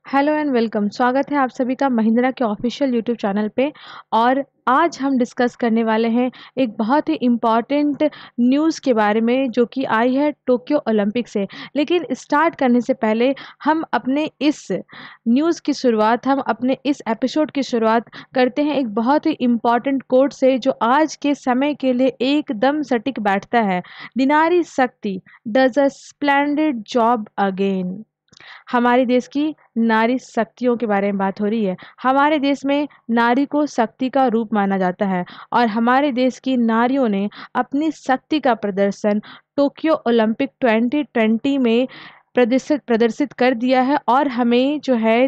Hello and welcome. स्वागत है आप सभी का महिंद्रा के ऑफिशियल यूट्यूब चैनल पे। और आज हम डिस्कस करने वाले हैं एक बहुत ही इम्पॉर्टेंट न्यूज़ के बारे में जो कि आई है टोक्यो ओलंपिक से। लेकिन स्टार्ट करने से पहले हम अपने इस न्यूज़ की शुरुआत, हम अपने इस एपिसोड की शुरुआत करते हैं एक बहुत ही इम्पॉर्टेंट कोट से जो आज के समय के लिए एकदम सटीक बैठता है। The Nari Shakti does a splendid job again. हमारे देश की नारी शक्तियों के बारे में बात हो रही है। हमारे देश में नारी को शक्ति का रूप माना जाता है और हमारे देश की नारियों ने अपनी शक्ति का प्रदर्शन टोक्यो ओलंपिक 2020 में प्रदर्शित कर दिया है। और हमें जो है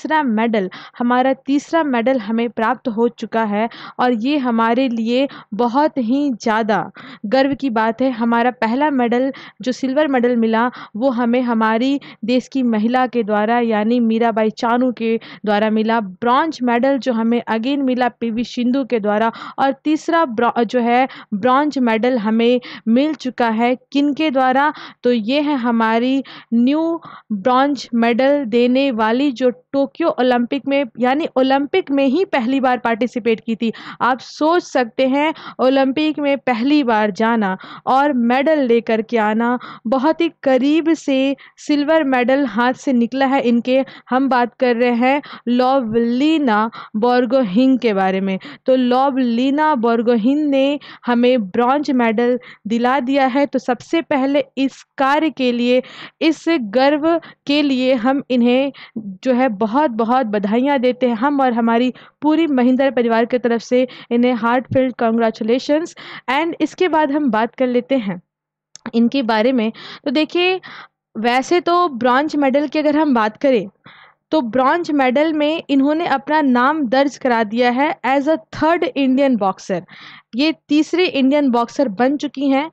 हमारा तीसरा मेडल हमें प्राप्त हो चुका है और ये हमारे लिए बहुत ही ज़्यादा गर्व की बात है। हमारा पहला मेडल जो सिल्वर मेडल मिला वो हमें हमारी देश की महिला के द्वारा यानी मीराबाई चानू के द्वारा मिला। ब्रॉन्ज मेडल जो हमें अगेन मिला पीवी सिंधु के द्वारा। और तीसरा जो है ब्रॉन्ज मेडल हमें मिल चुका है किनके द्वारा, तो ये है हमारी न्यू ब्रॉन्ज मेडल देने वाली जो टोक्यो ओलंपिक में यानी ओलंपिक में ही पहली बार पार्टिसिपेट की थी। आप सोच सकते हैं ओलंपिक में पहली बार जाना और मेडल लेकर के आना, बहुत ही करीब से सिल्वर मेडल हाथ से निकला है इनके। हम बात कर रहे हैं लवलीना बोरगोहेन के बारे में। तो लवलीना बोरगोहेन ने हमें ब्रॉन्ज मेडल दिला दिया है। तो सबसे पहले इस कार्य के लिए, इस गर्व के लिए हम इन्हें जो है बहुत बहुत बधाइयाँ देते हैं। हम और हमारी पूरी महिंद्रा परिवार की तरफ से इन्हें हार्टफेल्ट कांग्रेचुलेशंस। एंड इसके बाद हम बात कर लेते हैं इनके बारे में। तो देखिए, वैसे तो ब्रॉन्ज मेडल की अगर हम बात करें तो ब्रॉन्ज मेडल में इन्होंने अपना नाम दर्ज करा दिया है as a third Indian boxer. ये तीसरी इंडियन बॉक्सर बन चुकी हैं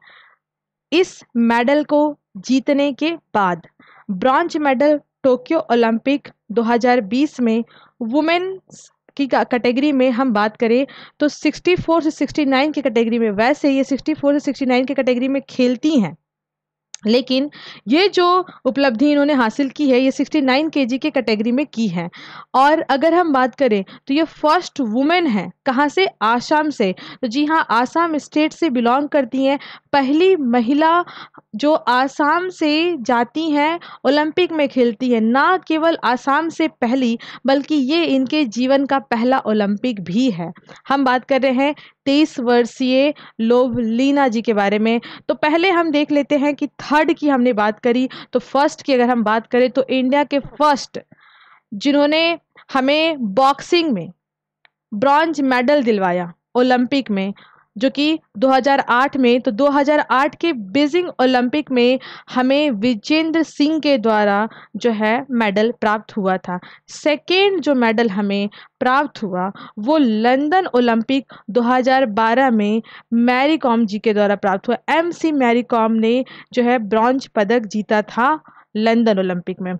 इस मेडल को जीतने के बाद। ब्रॉन्ज मेडल टोक्यो ओलंपिक 2020 में वुमेन्स की कैटेगरी में हम बात करें तो 64 से 69 की कैटेगरी में, वैसे ये 64 से 69 की कैटेगरी में खेलती हैं, लेकिन ये जो उपलब्धि इन्होंने हासिल की है ये 69 केजी के कैटेगरी में की है। और अगर हम बात करें तो ये फर्स्ट वुमेन है। कहाँ से? आसाम से। तो जी हाँ, आसाम स्टेट से बिलोंग करती हैं। पहली महिला जो आसाम से जाती हैं ओलंपिक में खेलती है। ना केवल आसाम से पहली बल्कि ये इनके जीवन का पहला ओलंपिक भी है। हम बात कर रहे हैं 23 वर्षीय लोवलीना जी के बारे में। तो पहले हम देख लेते हैं कि थर्ड की हमने बात करी, तो फर्स्ट की अगर हम बात करें तो इंडिया के फर्स्ट जिन्होंने हमें बॉक्सिंग में ब्रॉन्ज मेडल दिलवाया ओलंपिक में, जो कि 2008 में, तो 2008 के बीजिंग ओलंपिक में हमें विजेंद्र सिंह के द्वारा जो है मेडल प्राप्त हुआ था। सेकेंड जो मेडल हमें प्राप्त हुआ वो लंदन ओलंपिक 2012 में मैरी कॉम जी के द्वारा प्राप्त हुआ। MC मैरी कॉम ने जो है ब्रॉन्ज पदक जीता था लंदन ओलंपिक में।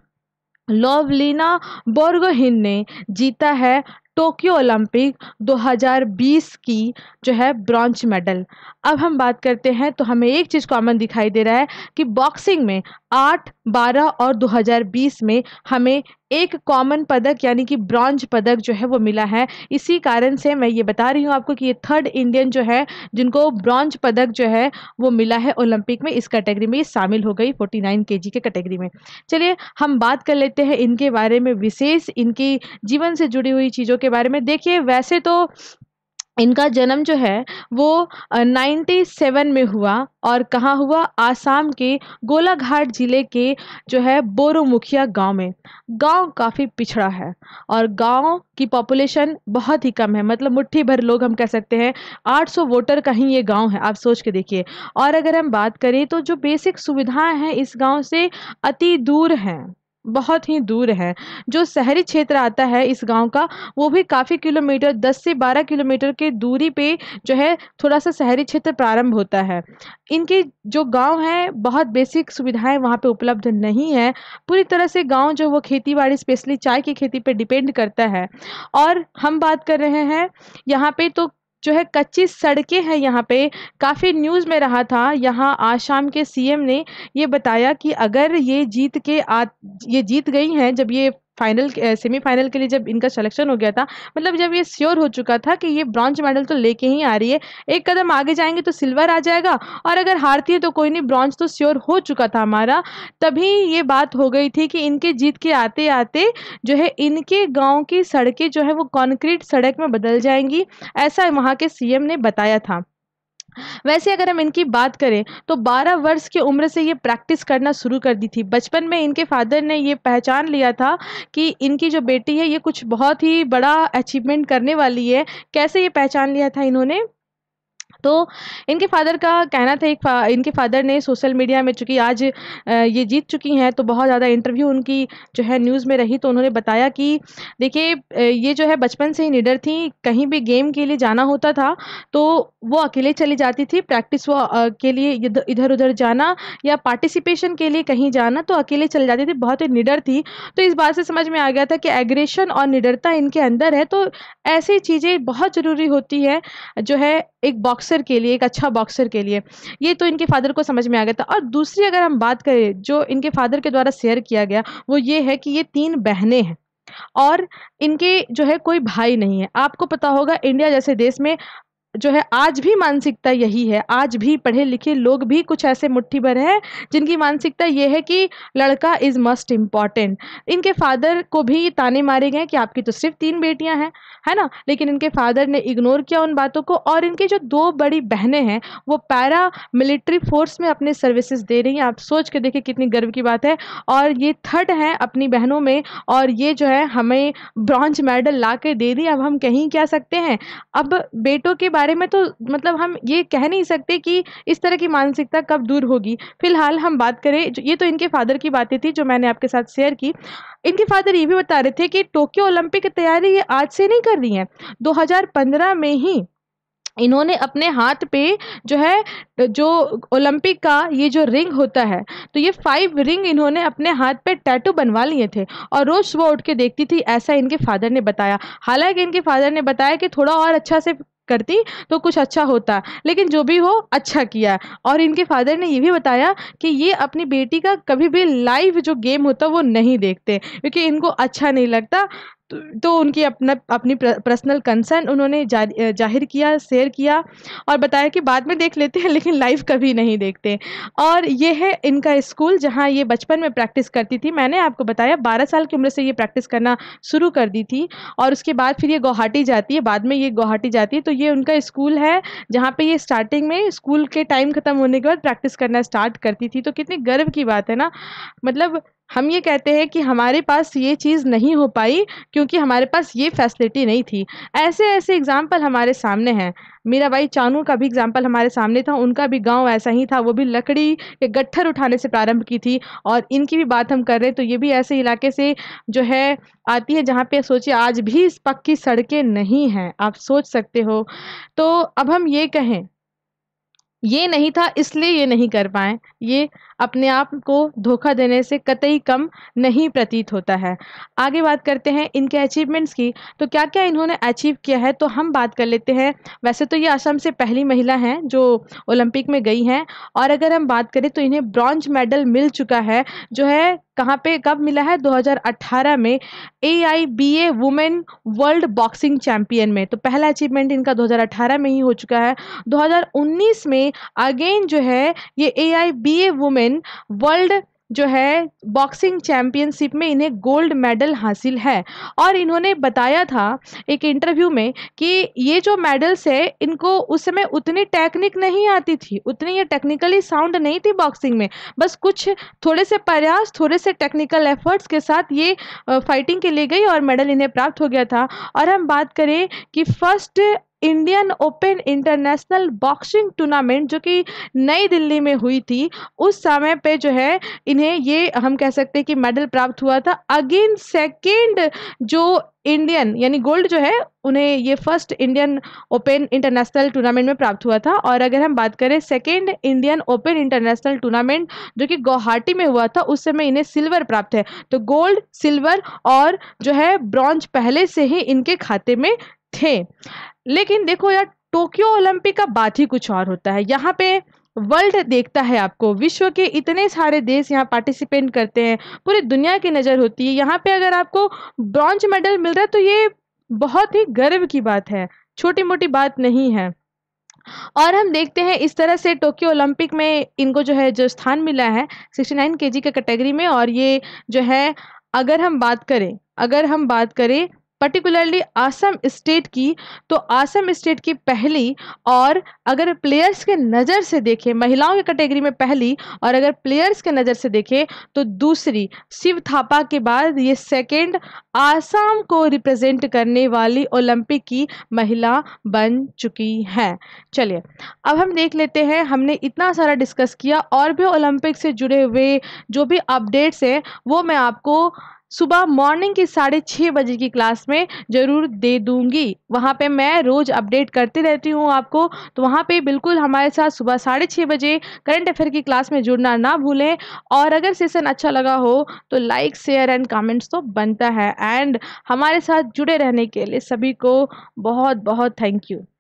लवलीना बोरगोहेन ने जीता है टोक्यो ओलंपिक 2020 की जो है ब्रॉन्ज मेडल। अब हम बात करते हैं तो हमें एक चीज़ कॉमन दिखाई दे रहा है कि बॉक्सिंग में 8, 12 और 2020 में हमें एक कॉमन पदक यानी कि ब्रॉन्ज पदक जो है वो मिला है। इसी कारण से मैं ये बता रही हूँ आपको कि ये थर्ड इंडियन जो है जिनको ब्रॉन्ज पदक जो है वो मिला है ओलंपिक में। इस कैटेगरी में ये शामिल हो गई 49 केजी के कैटेगरी में। चलिए हम बात कर लेते हैं इनके बारे में, विशेष इनकी जीवन से जुड़ी हुई चीज़ों के बारे में। देखिए, वैसे तो इनका जन्म जो है वो 97 में हुआ और कहाँ हुआ? आसाम के गोलाघाट जिले के जो है बोरोमुखिया गांव में। गांव काफ़ी पिछड़ा है और गांव की पॉपुलेशन बहुत ही कम है, मतलब मुट्ठी भर लोग हम कह सकते हैं। 800 वोटर का ही ये गांव है, आप सोच के देखिए। और अगर हम बात करें तो जो बेसिक सुविधाएं हैं इस गांव से अति दूर हैं, बहुत ही दूर है। जो शहरी क्षेत्र आता है इस गांव का वो भी काफ़ी किलोमीटर, 10 से 12 किलोमीटर के दूरी पे जो है थोड़ा सा शहरी क्षेत्र प्रारंभ होता है। इनके जो गांव है बहुत बेसिक सुविधाएं वहाँ पे उपलब्ध नहीं है। पूरी तरह से गांव जो वो खेती बाड़ी स्पेशली चाय की खेती पे डिपेंड करता है। और हम बात कर रहे हैं यहाँ पे तो जो है कच्ची सड़कें हैं यहाँ पे। काफ़ी न्यूज़ में रहा था, यहाँ आसाम के CM ने ये बताया कि अगर ये जीत गई हैं, जब ये फाइनल सेमीफाइनल के लिए जब इनका सिलेक्शन हो गया था, मतलब जब ये श्योर हो चुका था कि ये ब्रॉन्ज मेडल तो लेके ही आ रही है, एक कदम आगे जाएंगे तो सिल्वर आ जाएगा, और अगर हारती है तो कोई नहीं, ब्रॉन्ज तो श्योर हो चुका था हमारा। तभी ये बात हो गई थी कि इनके जीत के आते आते जो है इनके गांव की सड़कें जो है वो कंक्रीट सड़क में बदल जाएंगी, ऐसा वहां के सीएम ने बताया था। वैसे अगर हम इनकी बात करें तो 12 वर्ष की उम्र से ये प्रैक्टिस करना शुरू कर दी थी। बचपन में इनके फादर ने ये पहचान लिया था कि इनकी जो बेटी है ये कुछ बहुत ही बड़ा अचीवमेंट करने वाली है। कैसे ये पहचान लिया था इन्होंने, तो इनके फादर का कहना था, इनके फादर ने सोशल मीडिया में, चूंकि आज ये जीत चुकी हैं तो बहुत ज़्यादा इंटरव्यू उनकी जो है न्यूज़ में रही, तो उन्होंने बताया कि देखिए ये जो है बचपन से ही निडर थी, कहीं भी गेम के लिए जाना होता था तो वो अकेले चली जाती थी, प्रैक्टिस वो के लिए इधर उधर जाना या पार्टिसिपेशन के लिए कहीं जाना तो अकेले चली जाती थी, बहुत ही निडर थी। तो इस बात से समझ में आ गया था कि एग्रेशन और निडरता इनके अंदर है, तो ऐसी चीज़ें बहुत ज़रूरी होती है जो है एक बॉक्सर के लिए, एक अच्छा बॉक्सर के लिए। ये तो इनके फादर को समझ में आ गया था। और दूसरी अगर हम बात करें जो इनके फादर के द्वारा शेयर किया गया, वो ये है कि ये 3 बहनें हैं और इनके जो है कोई भाई नहीं है। आपको पता होगा इंडिया जैसे देश में जो है आज भी मानसिकता यही है, आज भी पढ़े लिखे लोग भी कुछ ऐसे मुट्ठी भर हैं जिनकी मानसिकता ये है कि लड़का इज मस्ट इम्पॉर्टेंट। इनके फादर को भी ताने मारे गए कि आपकी तो सिर्फ 3 बेटियां हैं, है ना, लेकिन इनके फादर ने इग्नोर किया उन बातों को। और इनकी जो 2 बड़ी बहनें हैं वो पैरा मिलिट्री फोर्स में अपने सर्विसेज दे रही हैं। आप सोच के देखिए कितनी गर्व की बात है। और ये 3rd हैं अपनी बहनों में, और ये जो है हमें ब्रॉन्ज मेडल ला के दे दी। अब हम कहीं क्या सकते हैं। अब बेटों के बारे में तो मतलब हम ये कह नहीं सकते कि इस तरह की मानसिकता कब दूर होगी। फिलहाल हम बात करें, ये तो इनके फादर की बातें थी जो मैंने आपके साथ शेयर की। इनके फादर ये भी बता रहे थे कि टोक्यो ओलंपिक की तैयारी ये आज से नहीं कर रही हैं, 2015 में ही इन्होंने अपने हाथ पे जो है जो ओलंपिक का ये जो रिंग होता है, तो ये 5 रिंग इन्होंने अपने हाथ पे टैटू बनवा लिए थे और रोज सुबह उठ के देखती थी, ऐसा इनके फादर ने बताया। हालांकि इनके फादर ने बताया कि थोड़ा और अच्छा से करती तो कुछ अच्छा होता, लेकिन जो भी हो अच्छा किया। और इनके फादर ने ये भी बताया कि ये अपनी बेटी का कभी भी लाइव जो गेम होता वो नहीं देखते क्योंकि इनको अच्छा नहीं लगता। तो उनकी अपनी पर्सनल कंसर्न उन्होंने जाहिर किया, शेयर किया और बताया कि बाद में देख लेते हैं लेकिन लाइव कभी नहीं देखते। और ये है इनका स्कूल जहाँ ये बचपन में प्रैक्टिस करती थी। मैंने आपको बताया 12 साल की उम्र से ये प्रैक्टिस करना शुरू कर दी थी और उसके बाद फिर ये गुवाहाटी जाती है, बाद में ये गुवाहाटी जाती है। तो ये उनका स्कूल है जहाँ पे ये स्टार्टिंग में स्कूल के टाइम ख़त्म होने के बाद प्रैक्टिस करना स्टार्ट करती थी। तो कितनी गर्व की बात है ना। मतलब हम ये कहते हैं कि हमारे पास ये चीज़ नहीं हो पाई क्योंकि हमारे पास ये फैसिलिटी नहीं थी। ऐसे ऐसे एग्जाम्पल हमारे सामने हैं। मीराबाई चानू का भी एग्जाम्पल हमारे सामने था, उनका भी गांव ऐसा ही था, वो भी लकड़ी के गट्ठर उठाने से प्रारंभ की थी। और इनकी भी बात हम कर रहे हैं तो ये भी ऐसे इलाके से जो है आती है जहाँ पे सोचिए आज भी इस पक्की सड़कें नहीं हैं, आप सोच सकते हो। तो अब हम ये कहें ये नहीं था इसलिए ये नहीं कर पाए, ये अपने आप को धोखा देने से कतई कम नहीं प्रतीत होता है। आगे बात करते हैं इनके अचीवमेंट्स की, तो क्या क्या इन्होंने अचीव किया है तो हम बात कर लेते हैं। वैसे तो ये असम से पहली महिला हैं जो ओलंपिक में गई हैं और अगर हम बात करें तो इन्हें ब्रॉन्ज मेडल मिल चुका है, जो है कहाँ पे कब मिला है 2018 में AIBA women world boxing champion में। तो पहला अचीवमेंट इनका 2018 में ही हो चुका है। 2019 में अगेन जो है ये AIBA वुमेन वर्ल्ड जो है बॉक्सिंग चैंपियनशिप में इन्हें गोल्ड मेडल हासिल है। और इन्होंने बताया था एक इंटरव्यू में कि ये जो मेडल्स है इनको उस समय उतनी टेक्निक नहीं आती थी, उतनी ये टेक्निकली साउंड नहीं थी बॉक्सिंग में, बस कुछ थोड़े से प्रयास, थोड़े से टेक्निकल एफर्ट्स के साथ ये फाइटिंग के लिए गई और मेडल इन्हें प्राप्त हो गया था। और हम बात करें कि first Indian open international boxing tournament जो कि नई दिल्ली में हुई थी, उस समय पे जो है इन्हें ये हम कह सकते हैं कि मेडल प्राप्त हुआ था। अगेन सेकेंड जो इंडियन यानी गोल्ड जो है उन्हें ये first Indian open international tournament में प्राप्त हुआ था। और अगर हम बात करें second Indian open international tournament जो कि गुवाहाटी में हुआ था, उस समय इन्हें सिल्वर प्राप्त है। तो गोल्ड, सिल्वर और जो है ब्रॉन्ज पहले से ही इनके खाते में थे। लेकिन देखो यार, टोक्यो ओलंपिक का बात ही कुछ और होता है। यहाँ पे वर्ल्ड देखता है आपको, विश्व के इतने सारे देश यहाँ पार्टिसिपेट करते हैं, पूरी दुनिया की नज़र होती है। यहाँ पे अगर आपको ब्रॉन्ज मेडल मिल रहा है तो ये बहुत ही गर्व की बात है, छोटी मोटी बात नहीं है। और हम देखते हैं इस तरह से टोक्यो ओलंपिक में इनको जो है जो स्थान मिला है 69 केजी के कैटेगरी में। और ये जो है अगर हम बात करें पर्टिकुलरली आसम स्टेट की, तो आसम स्टेट की पहली, और अगर प्लेयर्स के नज़र से देखें महिलाओं की कैटेगरी में पहली, और अगर प्लेयर्स के नज़र से देखें तो दूसरी, शिव थापा के बाद ये सेकंड आसाम को रिप्रेजेंट करने वाली ओलंपिक की महिला बन चुकी हैं। चलिए अब हम देख लेते हैं, हमने इतना सारा डिस्कस किया, और भी ओलंपिक से जुड़े हुए जो भी अपडेट्स हैं वो मैं आपको सुबह मॉर्निंग की 6:30 बजे की क्लास में ज़रूर दे दूंगी। वहाँ पे मैं रोज़ अपडेट करती रहती हूँ आपको, तो वहाँ पे बिल्कुल हमारे साथ सुबह 6:30 बजे करंट अफेयर की क्लास में जुड़ना ना भूलें। और अगर सेशन अच्छा लगा हो तो लाइक शेयर एंड कमेंट्स तो बनता है। एंड हमारे साथ जुड़े रहने के लिए सभी को बहुत बहुत थैंक यू।